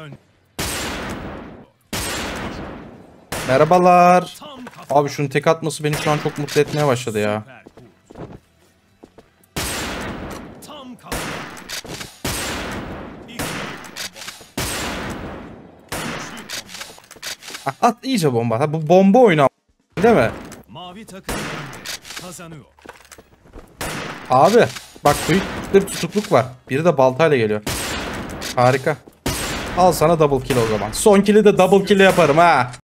Merhabalar. Abi şunun tek atması beni şu an çok mutlu etmeye başladı ya. At iyice bomba. Ha, bu bomba oyunu değil mi? Abi bak bir tutukluk var. Biri de baltayla geliyor. Harika. Al sana double kill o zaman. Son kill'i de double kill yaparım ha.